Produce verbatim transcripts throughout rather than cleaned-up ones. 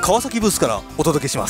川崎ブースからお届けします。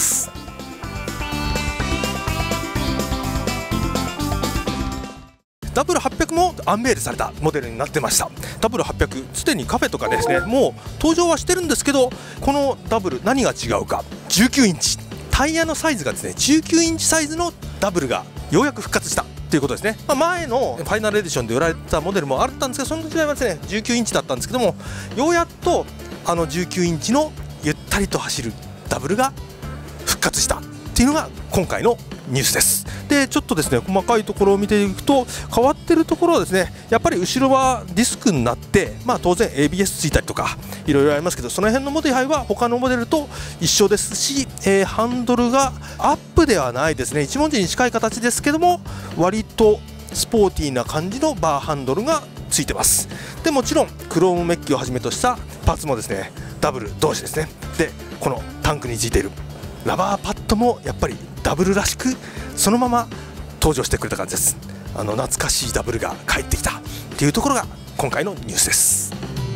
ダブルはっぴゃくもアンベールされたモデルになってました。ダブルはっぴゃくすでにカフェとかですねもう登場はしてるんですけど、このダブル何が違うか、じゅうきゅうインチタイヤのサイズがですねじゅうきゅうインチサイズのダブルがようやく復活したということですね。まあ、前のファイナルエディションで売られたモデルもあったんですけど、その時代はですねじゅうきゅうインチだったんですけども、ようやっとあのじゅうきゅうインチのゆったりと走るダブルが復活したっていうのが今回のニュースです。でちょっとですね細かいところを見ていくと変わってるところはですね、やっぱり後ろはディスクになって、まあ、当然 エービーエス ついたりとかいろいろありますけど、その辺のモデルは他のモデルと一緒ですし、えー、ハンドルがアップではないですね、一文字に近い形ですけども割とスポーティーな感じのバーハンドルがついてます。でもちろんクロームメッキをはじめとしたパーツもですねダブル同士ですね。でこのタンクについているラバーパッドもやっぱりダブルらしくそのまま登場してくれた感じです。あの懐かしいダブルが帰ってきたっていうところが今回のニュースです。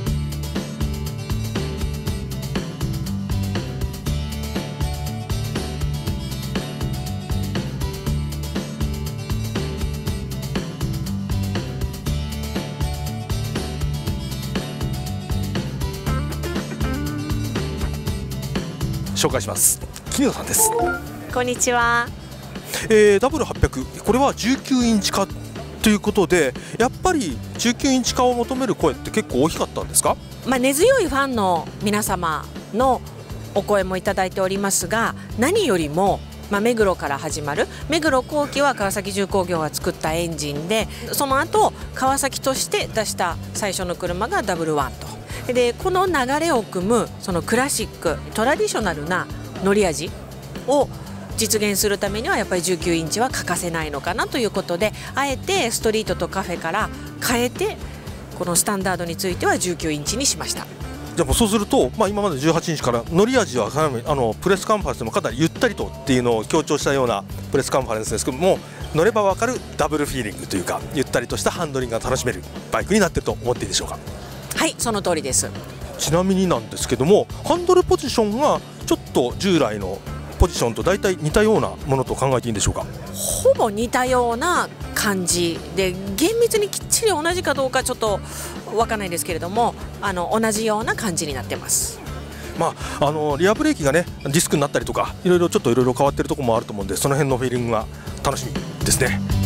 紹介します。木野さんです。 こんにちは。 えー、ダブルはっぴゃくこれはじゅうきゅうインチ化ということで、やっぱりじゅうきゅうインチ化を求める声って結構大きかったんですか？ まあ、根強いファンの皆様のお声もいただいておりますが、何よりも、まあ、目黒から始まる目黒後期は川崎重工業が作ったエンジンで、その後川崎として出した最初の車がダブルワンと。でこの流れを組むそのクラシックトラディショナルな乗り味を実現するためにはやっぱりじゅうきゅうインチは欠かせないのかなということで、あえてストリートとカフェから変えてこのスタンダードについてはじゅうきゅうインチにしました。 じゃあもうそうすると、まあ、今までじゅうはちインチから乗り味はかなりあのプレスカンファレンスでもかなりゆったりとっていうのを強調したようなプレスカンファレンスですけども、乗れば分かるダブルフィーリングというかゆったりとしたハンドリングが楽しめるバイクになっていると思っていいでしょうか？ はい、その通りです。 ちなみになんですけども、ハンドルポジションがちょっと従来のポジションと大体似たようなものと考えていいんでしょうか？ ほぼ似たような感じで、厳密にきっちり同じかどうかちょっと分かんないですけれども、あの同じような感じになってます。 まあ、あのリアブレーキがねディスクになったりとかいろいろちょっといろいろ変わってるところもあると思うんで、その辺のフィーリングが楽しみですね。